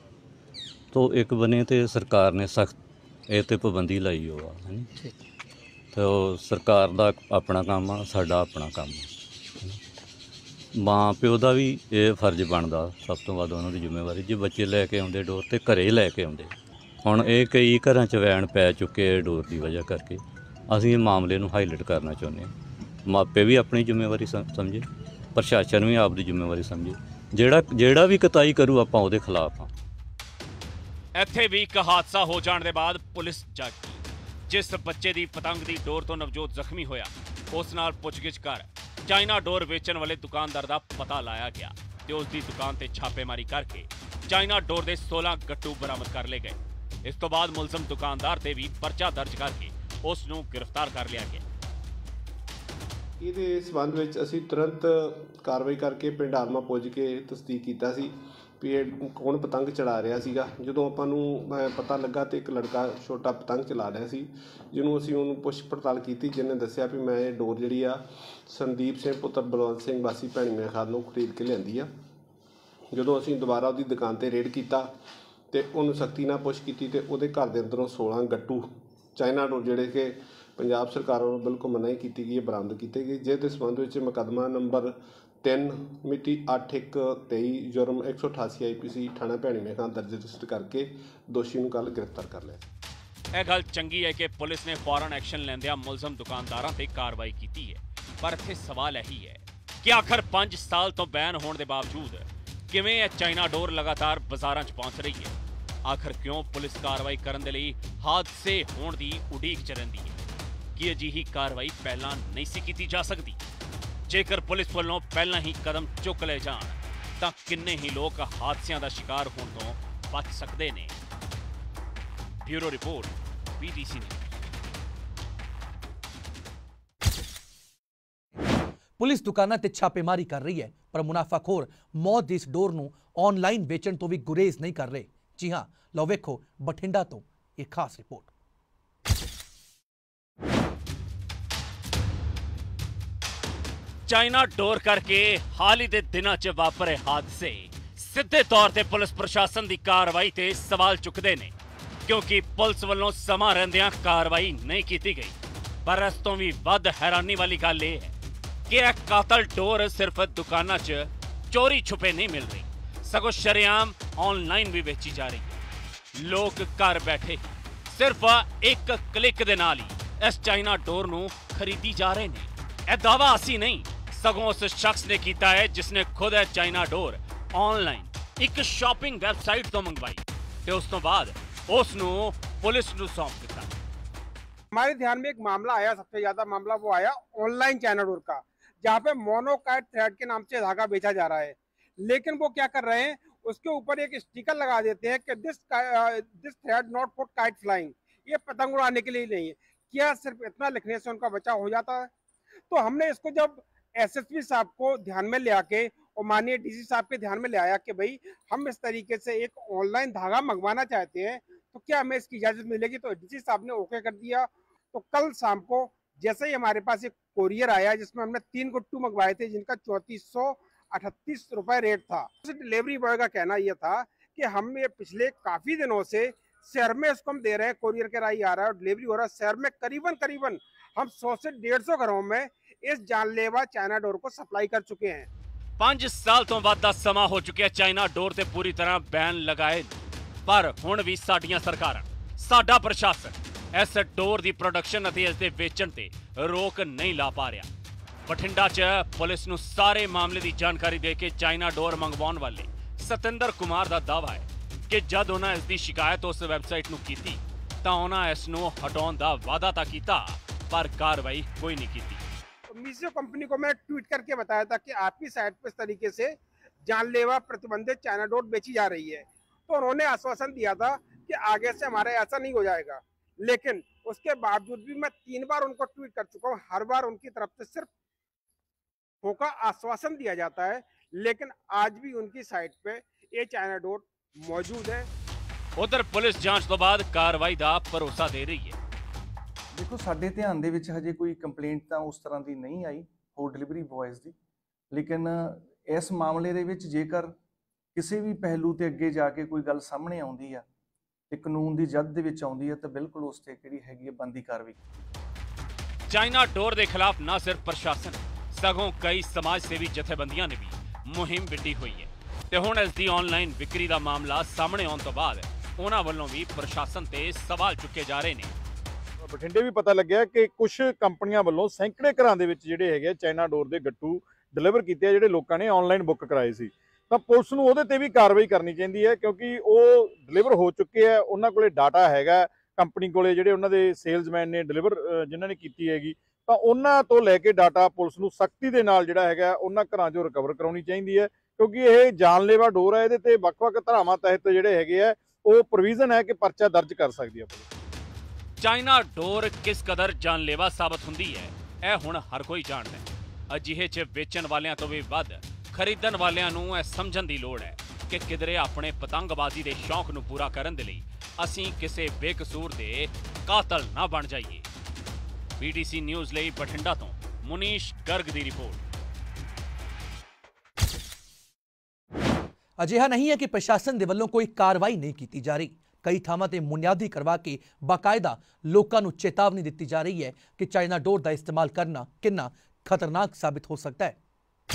तो एक बने तो सरकार ने सख्त ये ते पाबंदी लाई हो है, तो सरकार दा अपना काम आ, साडा अपना काम आ। माँ प्यो का भी ये फर्ज बनता सब तो वध उन्होंने जिम्मेवारी, जे बच्चे लैके आते डोर तो घरे लैके आते। हुण ये कई घर च वैन पै चुके डोर की वजह करके, असीं इस मामले नूं हाईलाइट करना चाहुंदे हां। मापे भी अपनी जिम्मेवारी समझे, प्रशासन भी आपकी जिम्मेवारी समझे, जेड़ा जेड़ा भी कताई करू आपां उहदे खिलाफ हाँ। इत्थे भी एक हादसा हो जाने के बाद पुलिस जागी, जिस बच्चे की पतंग की डोर तो नवजोत जख्मी होया उस नाल पुछगिछ कर चाइना डोर बेचण वाले दुकानदार का पता लाया गया तो उसकी दुकान से छापेमारी करके चाइना डोर के सोलह गट्टू बरामद कर ले गए। इस तो बाद मुलजम दुकानदार से भी परचा दर्ज करके उसनूं गिरफ्तार कर लिया गया। ਇਹਦੇ ਸੰਬੰਧ ਵਿੱਚ ਅਸੀਂ ਤੁਰੰਤ ਕਾਰਵਾਈ ਕਰਕੇ ਪਿੰਡ ਆਲਮਾ ਪੁੱਜ ਕੇ ਤਸਦੀਕ ਕੀਤਾ ਸੀ ਵੀ ਇਹ ਕੌਣ ਪਤੰਗ ਚੜਾ ਰਿਹਾ ਸੀਗਾ। ਜਦੋਂ ਆਪਾਂ ਨੂੰ ਪਤਾ ਲੱਗਾ ਤੇ ਇੱਕ ਲੜਕਾ ਛੋਟਾ ਪਤੰਗ ਚਲਾ ਰਿਹਾ ਸੀ, ਜਿਹਨੂੰ ਅਸੀਂ ਉਹਨੂੰ ਪੁੱਛ ਪੜਤਾਲ ਕੀਤੀ, ਜਿਹਨੇ ਦੱਸਿਆ ਵੀ ਮੈਂ ਇਹ ਡੋਰ ਜਿਹੜੀ ਆ ਸੰਦੀਪ ਸਿੰਘ ਪੁੱਤਰ ਬਲਵੰਤ ਸਿੰਘ ਵਾਸੀ ਭੈਣੀ ਮੇਰੇ ਖਾਲ ਨੂੰ ਖਰੀਦ ਕੇ ਲਿਆਂਦੀ ਆ। ਜਦੋਂ ਅਸੀਂ ਦੁਬਾਰਾ ਉਹਦੀ ਦੁਕਾਨ 'ਤੇ ਰੇਡ ਕੀਤਾ ਤੇ ਉਹਨੂੰ ਸਖਤੀ ਨਾਲ ਪੁੱਛ ਕੀਤੀ ਤੇ ਉਹਦੇ ਘਰ ਦੇ ਅੰਦਰੋਂ सोलह ਗੱਟੂ ਚਾਈਨਾ ਡੋਰ ਜਿਹੜੇ ਕਿ ਪੰਜਾਬ ਸਰਕਾਰ ਵੱਲੋਂ ਬਿਲਕੁਲ ਮਨਾਹੀ ਕੀਤੀ ਗਈ ਹੈ ਬਰਾਮਦ ਕੀਤੇ ਗਏ, ਜਿਹਦੇ ਸੰਬੰਧ ਵਿੱਚ ਮੁਕੱਦਮਾ ਨੰਬਰ ਤਿੰਨ ਮਿਤੀ ਅੱਠ ਇੱਕ ਤੇਈ ਜੁਰਮ ਇੱਕ ਸੌ ਅਠਾਸੀ ਆਈ ਪੀ ਸੀ ਥਾਣਾ ਭੈਣੀ ਮੇਰੇ ਖਾਲ ਦਰਜ ਰਜਿਸਟਰ ਕਰਕੇ ਦੋਸ਼ੀ ਨੂੰ ਕੱਲ੍ਹ ਗ੍ਰਿਫਤਾਰ ਕਰ ਲਿਆ। ਇਹ ਗੱਲ ਚੰਗੀ ਹੈ ਕਿ ਪੁਲਿਸ ਨੇ ਫੌਰਨ ਐਕਸ਼ਨ ਲੈਂਦਿਆਂ ਮੁਲਜ਼ਮ ਦੁਕਾਨਦਾਰਾਂ ਤੇ ਕਾਰਵਾਈ ਕੀਤੀ ਹੈ, ਪਰ ਇੱਥੇ ਸਵਾਲ ਇਹੀ ਹੈ ਕਿ ਆਖਰ ਪੰਜ ਸਾਲ ਤੋਂ ਬੈਨ ਹੋਣ ਦੇ ਬਾਵਜੂਦ ਕਿਵੇਂ ਇਹ ਚਾਈਨਾ ਡੋਰ ਲਗਾਤਾਰ ਬਾਜ਼ਾਰਾਂ 'ਚ ਪਹੁੰਚ ਰਹੀ ਹੈ। ਆਖਰ ਕਿਉਂ ਪੁਲਿਸ ਕਾਰਵਾਈ ਕਰਨ ਦੇ ਲਈ ਹਾਦਸੇ ਹੋਣ ਦੀ ਉਡੀਕ 'ਚ ਰਹਿੰਦੀ ਹੈ? ਕਿ ਅਜਿਹੀ ਕਾਰਵਾਈ ਪਹਿਲਾਂ ਨਹੀਂ ਸੀ ਕੀਤੀ ਜਾ ਸਕਦੀ? ਜੇਕਰ ਪੁਲਿਸ ਵੱਲੋਂ ਪਹਿਲਾਂ ਹੀ ਕਦਮ ਚੁੱਕ ਲਏ ਜਾਣ ਤਾਂ ਕਿੰਨੇ ਹੀ ਲੋਕ ਹਾਦਸਿਆਂ ਦਾ ਸ਼ਿਕਾਰ ਹੋਣ ਤੋਂ ਬਚ ਸਕਦੇ ਨੇ। Bureau report, B T C news. Police दुकानां ते छापेमारी कर रही है, पर मुनाफाखोर मौत की इस डोर नूं ऑनलाइन बेचण तो भी गुरेज नहीं कर रहे। जी हां, लो वेखो बठिंडा तो एक खास रिपोर्ट। चाइना डोर करके हाल ही के दिनों च वापरे हादसे सीधे तौर पर पुलिस प्रशासन की कार्रवाई ते सवाल चुकते हैं, क्योंकि पुलिस वालों समा रहिंदियां कार्रवाई नहीं की गई। पर इस तो भी वध हैरानी वाली गल यह है कि यह कातल डोर सिर्फ दुकाना च चोरी छुपे नहीं मिल रही, सगों शरेआम ऑनलाइन भी बेची जा रही है। लोग घर बैठे सिर्फ एक क्लिक दे नाल ही इस चाइना डोर नूं खरीदी जा रहे हैं। यह दावा असी नहीं, सगों उस शख्स ने किया है जिसने खुद यह चाइना डोर ऑनलाइन एक शॉपिंग वैबसाइट तो मंगवाई ते उस तो बाद उस नूं पुलिस नूं सौंप दिता। हमारे ध्यान में एक मामला आया, सबसे ज्यादा मामला वो आया ऑनलाइन चाइना डोर का, जहाँ पे मोनोकाइट थ्रेड के नाम से धागा बेचा जा रहा है। लेकिन वो क्या कर रहे हैं, उसके ऊपर एक स्टिकर लगा देते हैं कि this this thread not for kite flying, ये पतंग उड़ाने के लिए नहीं है। क्या सिर्फ इतना लिखने से उनका बचाव हो जाता है? तो हमने इसको जब एसएसपी साहब को ध्यान में ले आके और माननीय डीसी साहब के ध्यान में ले आया कि भाई हम इस तरीके से एक ऑनलाइन धागा मंगवाना चाहते हैं, तो क्या हमें इसकी इजाजत मिलेगी? तो डीसी साहब ने ओके कर दिया। तो कल शाम को जैसे ही हमारे पास एक कोरियर आया जिसमें हमने तीन गुट्टू मंगवाए थे जिनका चौंतीस सौ अठतीस रुपए रेट था। डिलीवरी बॉय का कहना यह था कि हम ये पिछले काफी दिनों से शहर में इसको हम दे रहे हैं, कोरियर के राही आ रहा है और डिलीवरी हो रहा है। शहर में करीबन करीबन हम सौ से डेढ़ सौ घरों में इस जानलेवा चाइना डोर को सप्लाई कर चुके हैं। पांच साल तो ਵੱਧ ਦਾ ਸਮਾਂ ਹੋ ਚੁੱਕਿਆ ਚਾਈਨਾ ਡੋਰ ਤੇ ਪੂਰੀ ਤਰ੍ਹਾਂ ਬੈਨ ਲਗਾਏ, ਪਰ ਹੁਣ ਵੀ ਸਾਡੀਆਂ ਸਰਕਾਰਾਂ, ਸਾਡਾ ਪ੍ਰਸ਼ਾਸਨ ਇਸ ਡੋਰ ਦੀ ਪ੍ਰੋਡਕਸ਼ਨ ਅਤੇ ਇਸ ਦੇ ਵੇਚਣ ਤੇ ਰੋਕ ਨਹੀਂ ਲਾ ਪਾ ਰਿਹਾ। ਬਠਿੰਡਾ 'ਚ ਪੁਲਿਸ ਨੂੰ ਸਾਰੇ ਮਾਮਲੇ ਦੀ ਜਾਣਕਾਰੀ ਦੇ ਕੇ ਚਾਈਨਾ ਡੋਰ ਮੰਗਵਾਉਣ ਵਾਲੇ ਸਤਿੰਦਰ ਕੁਮਾਰ ਦਾ ਦਾਅਵਾ ਹੈ ਕਿ ਜਦ ਉਹਨਾਂ ਇਸ ਦੀ ਸ਼ਿਕਾਇਤ ਉਸ ਵੈਬਸਾਈਟ ਨੂੰ ਕੀਤੀ ਤਾਂ ਉਹਨਾਂ ਇਸ ਨੂੰ ਹਟਾਉਣ ਦਾ ਵਾਅਦਾ ਤਾਂ ਕੀਤਾ, पर कार्रवाई कोई नहीं की थी। मीशो कंपनी को मैं ट्वीट करके बताया था कि आपकी साइट पर इस तरीके से जानलेवा प्रतिबंधित चाइना डोर बेची जा रही है, तो उन्होंने आश्वासन दिया था कि आगे से हमारा ऐसा नहीं हो जाएगा। लेकिन उसके बावजूद भी मैं तीन बार उनको ट्वीट कर चुका हूँ, हर बार उनकी तरफ से सिर्फ होका आश्वासन दिया जाता है, लेकिन आज भी उनकी साइट पे ये चाइना डोर मौजूद है। उधर पुलिस जांच तो बाद कार्रवाई का भरोसा दे रही है। देखो साडे ध्यान दे विच हजे कोई कंप्लेंट तो उस तरह की नहीं आई होम डिलीवरी बॉयज़ की, लेकिन इस मामले दे विच जेकर किसी भी पहलू ते अगे जाके कोई गल सामने आउंदी है ते कानून की जद दे विच आउंदी है तो बिल्कुल उस ते किहड़ी हैगी है बनदी कार्रवाई। चाइना डोर के खिलाफ न सिर्फ प्रशासन सगों कई समाज सेवी जथेबंदियां ने भी मुहिम विड्डी हुई है ते हुण इस दी ऑनलाइन विक्री का मामला सामने आउण तो बाद उन्हां वल्लों भी प्रशासन ते सवाल चुके जा रहे हैं। ਬਠਿੰਡੇ ਵੀ ਪਤਾ ਲੱਗਿਆ ਕਿ ਕੁਝ ਕੰਪਨੀਆਂ ਵੱਲੋਂ ਸੈਂਕੜੇ ਘਰਾਂ ਦੇ ਵਿੱਚ ਜਿਹੜੇ ਹੈਗੇ ਚਾਈਨਾ ਡੋਰ ਦੇ ਗੱਟੂ ਡਿਲੀਵਰ ਕੀਤੇ ਆ ਜਿਹੜੇ ਲੋਕਾਂ ਨੇ ਆਨਲਾਈਨ ਬੁੱਕ ਕਰਾਏ ਸੀ। ਤਾਂ ਪੁਲਿਸ ਨੂੰ ਉਹਦੇ ਤੇ ਵੀ ਕਾਰਵਾਈ ਕਰਨੀ ਚਾਹੀਦੀ ਹੈ ਕਿਉਂਕਿ ਉਹ ਡਿਲੀਵਰ ਹੋ ਚੁੱਕੇ ਆ, ਉਹਨਾਂ ਕੋਲੇ ਡਾਟਾ ਹੈਗਾ ਕੰਪਨੀ ਕੋਲੇ, ਜਿਹੜੇ ਉਹਨਾਂ ਦੇ ਸੇਲਜ਼ਮੈਨ ਨੇ ਡਿਲੀਵਰ ਜਿਨ੍ਹਾਂ ਨੇ ਕੀਤੀ ਹੈਗੀ, ਤਾਂ ਉਹਨਾਂ ਤੋਂ ਲੈ ਕੇ ਡਾਟਾ ਪੁਲਿਸ ਨੂੰ ਸਖਤੀ ਦੇ ਨਾਲ ਜਿਹੜਾ ਹੈਗਾ ਉਹਨਾਂ ਘਰਾਂ 'ਚੋਂ ਰਿਕਵਰ ਕਰਾਉਣੀ ਚਾਹੀਦੀ ਹੈ ਕਿਉਂਕਿ ਇਹ ਜਾਨਲੇਵਾ ਡੋਰ ਹੈ। ਇਹਦੇ ਤੇ ਵੱਖ-ਵੱਖ ਧਾਰਾਵਾਂ ਤਹਿਤ ਜਿਹੜੇ ਹੈਗੇ ਆ ਉਹ ਪ੍ਰੋਵੀਜ਼ਨ ਹੈ ਕਿ ਪਰਚਾ ਦਰਜ ਕਰ ਸਕਦੀ ਹੈ ਪੁਲਿਸ। ਚਾਈਨਾ ਡੋਰ ਕਿਸ ਕਦਰ ਜਾਨਲੇਵਾ ਸਾਬਤ ਹੁੰਦੀ ਹੈ ਇਹ ਹੁਣ ਹਰ ਕੋਈ ਜਾਣਦਾ ਹੈ। ਅਜਿਹੇ 'ਚ ਵੇਚਣ ਵਾਲਿਆਂ ਤੋਂ ਵੀ ਵੱਧ ਖਰੀਦਣ ਵਾਲਿਆਂ ਨੂੰ ਇਹ ਸਮਝਣ ਦੀ ਲੋੜ ਹੈ ਕਿ ਕਿਧਰੇ ਆਪਣੇ ਪਤੰਗਬਾਜ਼ੀ ਦੇ ਸ਼ੌਕ ਨੂੰ ਪੂਰਾ ਕਰਨ ਦੇ ਲਈ ਅਸੀਂ ਕਿਸੇ ਬੇਕਸੂਰ ਦੇ ਕਾਤਲ ਨਾ ਬਣ ਜਾਈਏ। ਬੀਡੀਸੀ ਨਿਊਜ਼ ਲਈ ਬਠਿੰਡਾ ਤੋਂ ਮੁਨੀਸ਼ ਗਰਗ ਦੀ ਰਿਪੋਰਟ। ਅਜਿਹਾ ਨਹੀਂ ਹੈ ਕਿ ਪ੍ਰਸ਼ਾਸਨ ਦੇ ਵੱਲੋਂ ਕੋਈ ਕਾਰਵਾਈ ਨਹੀਂ ਕੀਤੀ ਜਾ ਰਹੀ। कई थावां ते मुनियादी करवा के बाकायदा लोगों को चेतावनी दी जा रही है कि चाइना डोर का इस्तेमाल करना कितना खतरनाक साबित हो सकता है।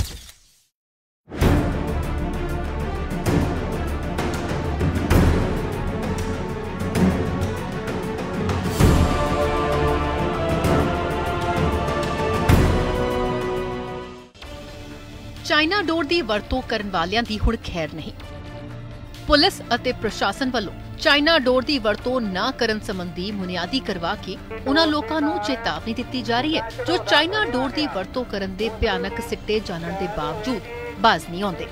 चाइना डोर की वरतों करन वालियां दी हुण खैर नहीं। पुलिस अते प्रशासन वालों चाइना डोर की वरतों न करन संबंधी मुनियादी करवा के उन्हां लोकां नूं चेतावनी दित्ती जा रही है जो चाइना डोर की वरतों करन दे भयानक सिट्टे जानन दे बावजूद बाज नहीं आउंदे।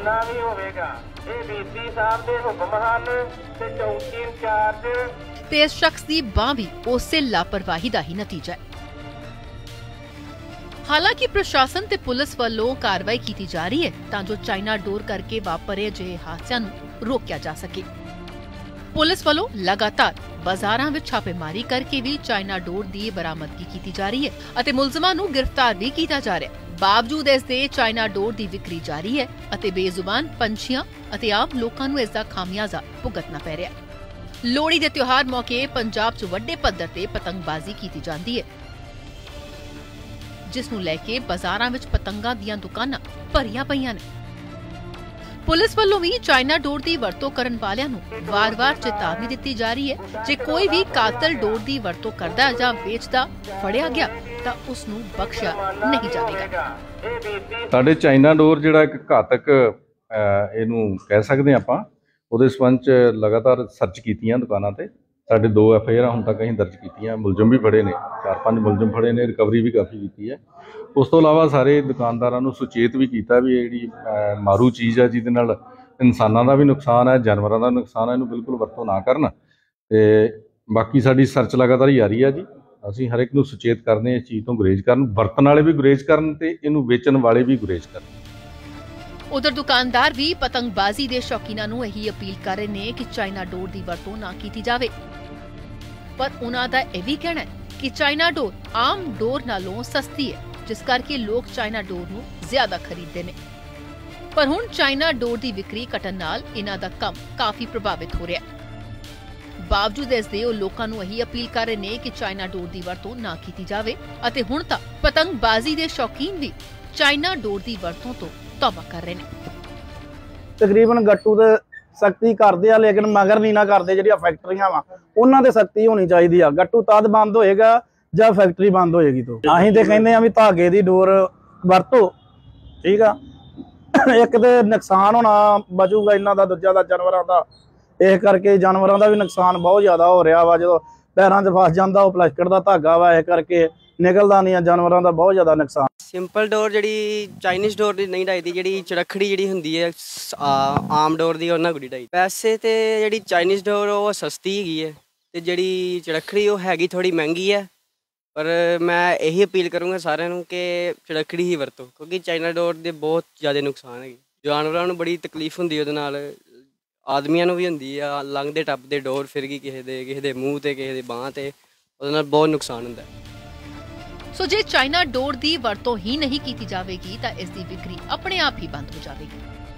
ते इस शख्स की बांह भी उसे लापरवाही का ही नतीजा है। हालांकि प्रशासन ते पुलिस वालों कार्रवाई की जा रही है तां जो चाइना डोर करके वापरे अजिहे हादसियां नूं रोकिया जा सके। पुलिस वालों लगातार बाजारां विच छापेमारी करके भी चाइना डोर की बरामदगी की जा रही है अते मुलजमां नूं गिरफ्तार भी किया जा रहा है। बावजूद इस दे चाइना डोर की विक्री जारी है अते बेजुबान पंछियां अते आम लोकां नूं इसदा खामियाजा भुगतना पै रहा है। लोहड़ी दे त्योहार मौके पंजाब च वड्डे पद्धर ते पतंगबाजी की जाती है जिस नूं लैके बाजारां विच पतंगां दीयां दुकानां भरियां पईयां ने। पुलिस वालों भी चाइना डोर की वरतों करन वालियां नूं वार-वार चेतावनी दित्ती जा रही है जे कोई भी कातल डोर की वरतों करदा जां बेचदा फड़िया गया तां उस नूं बख्शिया नहीं जावेगा। ਸਾਡੇ ਚਾਈਨਾ ਡੋਰ ਜਿਹੜਾ ਇੱਕ ਘਾਤਕ ਇਹਨੂੰ ਕਹਿ ਸਕਦੇ ਆਪਾਂ, ਉਹਦੇ ਸੰਬੰਧ 'ਚ ਲਗਾਤਾਰ ਸਰਚ ਕੀਤੀਆਂ ਦੁਕਾਨਾਂ ਤੇ। ਸਾਡੇ ਦੋ ਐਫ ਆਈ ਆਰ ਹੁਣ ਤੱਕ ਅਸੀਂ ਦਰਜ ਕੀਤੀਆਂ, ਮੁਲਜ਼ਮ ਵੀ ਫੜੇ ਨੇ, ਚਾਰ ਪੰਜ ਮੁਲਜ਼ਮ ਫੜੇ ਨੇ, ਰਿਕਵਰੀ ਵੀ ਕਾਫੀ ਕੀਤੀ ਹੈ। ਉਸ ਤੋਂ ਇਲਾਵਾ ਸਾਰੇ ਦੁਕਾਨਦਾਰਾਂ ਨੂੰ ਸੁਚੇਤ ਵੀ ਕੀਤਾ ਵੀ ਇਹ ਜਿਹੜੀ ਮਾਰੂ ਚੀਜ਼ ਹੈ ਜਿਹਦੇ ਨਾਲ ਇਨਸਾਨਾਂ ਦਾ ਵੀ ਨੁਕਸਾਨ ਹੈ, ਜਾਨਵਰਾਂ ਦਾ ਨੁਕਸਾਨ ਹੈ, ਇਹਨੂੰ ਬਿਲਕੁਲ ਵਰਤੋਂ ਨਾ ਕਰਨ। ਤੇ ਬਾਕੀ ਸਾਡੀ ਸਰਚ ਲਗਾਤਾਰ ਜਾਰੀ ਹੈ ਜੀ। ਅਸੀਂ ਹਰ ਇੱਕ ਨੂੰ ਸੁਚੇਤ ਕਰਦੇ ਇਸ ਚੀਜ਼ ਤੋਂ ਗੁਰੇਜ਼ ਕਰਨ, ਵਰਤਣ ਵਾਲੇ ਵੀ ਗੁਰੇਜ਼ ਕਰਨ ਤੇ ਇਹਨੂੰ ਵੇਚਣ ਵਾਲੇ ਵੀ ਗੁਰੇਜ਼ ਕਰਨ। ਉਧਰ ਦੁਕਾਨਦਾਰ ਵੀ ਪਤੰਗਬਾਜ਼ੀ ਦੇ ਸ਼ੌਕੀਨਾਂ ਨੂੰ ਇਹੀ ਅਪੀਲ ਕਰ ਰਹੇ ਨੇ ਕਿ ਚਾਈਨਾ ਡੋਰ ਦੀ ਵਰਤੋਂ ਨਾ ਕੀਤੀ ਜਾਵੇ। ਪਰ ਉਹਨਾਂ ਦਾ ਇਹ ਵੀ ਕਹਿਣਾ ਹੈ ਕਿ ਚਾਈਨਾ ਡੋਰ ਆਮ ਡੋਰ ਨਾਲੋਂ ਸਸਤੀ ਹੈ, ਜਿਸ ਕਰਕੇ ਲੋਕ ਚਾਈਨਾ ਡੋਰ ਨੂੰ ਜ਼ਿਆਦਾ ਖਰੀਦਦੇ ਨੇ। ਪਰ ਹੁਣ ਚਾਈਨਾ ਡੋਰ ਦੀ ਵਿਕਰੀ ਘਟਣ ਨਾਲ ਇਹਨਾਂ ਦਾ ਕੰਮ ਕਾਫੀ ਪ੍ਰਭਾਵਿਤ ਹੋ ਰਿਹਾ ਹੈ। ਬਾਵਜੂਦ ਇਸ ਦੇ ਉਹ ਲੋਕਾਂ ਨੂੰ ਇਹੀ ਅਪੀਲ ਕਰ ਰਹੇ ਨੇ ਕਿ ਚਾਈਨਾ ਡੋਰ ਦੀ ਵਰਤੋਂ ਨਾ ਕੀਤੀ ਜਾਵੇ ਅਤੇ ਹੁਣ ਤਾਂ ਪਤੰਗਬਾਜ਼ੀ ਦੇ ਸ਼ੌਕੀਨ ਵੀ ਚਾਈਨਾ ਡੋਰ ਦੀ ਵਰਤੋਂ ਤੋਂ ਤੌਬਾ ਕਰ ਰਹੇ ਨੇ। ਤਕਰੀਬਨ ਗੱਟੂ ਤੇ ਸਖਤੀ ਕਰਦੇ ਆ, ਲੇਕਿਨ ਮਗਰ ਨਹੀਂ ਨਾ ਕਰਦੇ। ਜਿਹੜੀਆਂ ਫੈਕਟਰੀਆਂ ਵਾ ਉਹਨਾਂ ਤੇ ਸਖਤੀ ਹੋਣੀ ਚਾਹੀਦੀ ਆ। ਗੱਟੂ ਤਦ ਬੰਦ ਹੋਏਗਾ ਜਾਂ ਫੈਕਟਰੀ ਬੰਦ ਹੋਏਗੀ। ਤੋਂ ਅਸੀਂ ਤੇ ਕਹਿੰਦੇ ਆ ਵੀ ਧਾਗੇ ਦੀ ਡੋਰ ਵਰਤੋ, ਠੀਕ ਆ। ਇੱਕ ਤੇ ਨੁਕਸਾਨ ਹੋਣਾ ਬਚੂਗਾ ਇਹਨਾਂ ਦਾ, ਦੂਜਾ ਦਾ ਜਾਨਵਰਾਂ ਦਾ। ਇਸ ਕਰਕੇ ਜਾਨਵਰਾਂ ਦਾ ਵੀ ਨੁਕਸਾਨ ਬਹੁਤ ਜ਼ਿਆਦਾ ਹੋ ਰਿਹਾ ਵਾ। ਜਦੋਂ ਪੈਰਾਂ 'ਚ ਫਸ ਜਾਂਦਾ ਉਹ ਪਲਾਸਟਿਕ ਦਾ ਧਾਗਾ ਵਾ, ਇਸ ਕਰਕੇ ਨਿਕਲਦਾ ਨਹੀਂ ਆ। ਜਾਨਵਰਾਂ ਦਾ ਬਹੁਤ ਜ਼ਿਆਦਾ ਨੁਕਸਾਨ। ਸਿੰਪਲ ਡੋਰ ਜਿਹੜੀ ਚਾਈਨੀਜ਼ ਡੋਰ ਦੀ ਨਹੀਂ ਢਾਈਦੀ, ਜਿਹੜੀ ਚਰਖੜੀ ਜਿਹੜੀ ਹੁੰਦੀ ਹੈ ਆਮ ਡੋਰ ਦੀ, ਉਹਨਾਂ ਕੋਲ ਢਾਈ। ਵੈਸੇ ਤੇ ਜਿਹੜੀ ਚਾਈਨੀਜ਼ ਡੋਰ ਉਹ ਸਸਤੀ ਹੈਗੀ ਹੈ ਤੇ ਜਿਹੜੀ ਚਰਖੜੀ ਉਹ ਹੈਗੀ ਥੋੜੀ ਮਹਿੰਗੀ ਹੈ। ਪਰ ਮੈਂ ਇਹੀ ਅਪੀਲ ਕਰੂੰਗਾ ਸਾਰਿਆਂ ਨੂੰ ਕਿ ਚਰਖੜੀ ਹੀ ਵਰਤੋ, ਕਿਉਂਕਿ ਚਾਈਨਾ ਡੋਰ ਦੇ ਬਹੁਤ ਜ਼ਿਆਦਾ ਨੁਕਸਾਨ ਹੈਗੇ। ਜਾਨਵਰਾਂ ਨੂੰ ਬੜੀ ਤਕਲੀਫ ਹੁੰਦੀ ਉਹਦੇ ਨਾਲ, ਆਦਮੀਆਂ ਨੂੰ ਵੀ ਹੁੰਦੀ ਆ। ਲੰਘਦੇ ਟੱਪਦੇ ਡੋਰ ਫਿਰ ਗਈ ਕਿਸੇ ਦੇ ਕਿਸੇ ਦੇ ਮੂੰਹ ਤੇ, ਕਿਸੇ ਦੇ ਬਾਂਹ ਤੇ, ਉਹਦੇ ਨਾਲ ਬਹੁਤ ਨੁਕਸਾਨ ਹੁੰਦਾ ਹੈ। ਸੋ ਜੇ ਚਾਈਨਾ ਡੋਰ ਦੀ ਵਰਤੋਂ ਹੀ ਨਹੀਂ ਕੀਤੀ ਜਾਵੇਗੀ ਤਾਂ ਇਸ ਦੀ ਵਿਕਰੀ ਆਪਣੇ ਆਪ ਹੀ ਬੰਦ ਹੋ ਜਾਵੇਗੀ।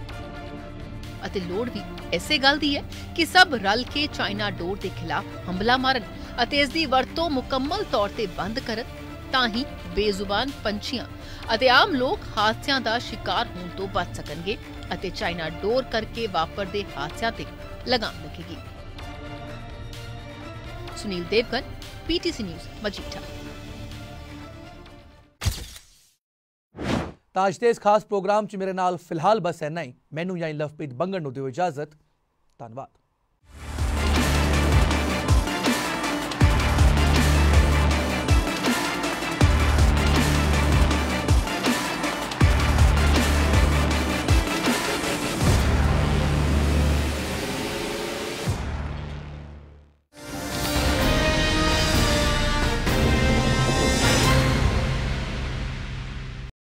ਅਤੇ ਲੋੜ ਵੀ ਇਸੇ ਗੱਲ ਦੀ ਹੈ ਕਿ ਸਭ ਰਲ ਕੇ ਚਾਈਨਾ ਡੋਰ ਦੇ ਖਿਲਾਫ ਹਮਲਾ ਮਾਰਨ ਅਤੇ ਇਸ ਦੀ ਵਰਤੋਂ ਮੁਕੰਮਲ ਤੌਰ ਤੇ ਬੰਦ ਕਰਨ, ਤਾਂ ਹੀ ਬੇਜ਼ੁਬਾਨ ਪੰਛੀਆਂ ਅਤੇ ਆਮ ਲੋਕ ਹਾਦਸਿਆਂ ਦਾ ਸ਼ਿਕਾਰ ਹੋਣ ਤੋਂ ਬਚ ਸਕਣਗੇ ਅਤੇ ਚਾਈਨਾ ਡੋਰ ਕਰਕੇ ਵਾਪਰਦੇ ਹਾਦਸਿਆਂ ਤੇ ਲਗਾਮ ਲੱਗੇਗੀ। Sunil Devgan, P T C news, Majitha. ਤਾਂ ਅੱਜ ਦੇ ਇਸ ਖਾਸ ਪ੍ਰੋਗਰਾਮ 'ਚ ਮੇਰੇ ਨਾਲ ਫਿਲਹਾਲ ਬਸ ਇੰਨਾ ਹੀ। ਮੈਨੂੰ ਯਾਨੀ ਲਵਪ੍ਰੀਤ ਬੰਗੜ ਨੂੰ ਦਿਓ ਇਜਾਜ਼ਤ। ਧੰਨਵਾਦ।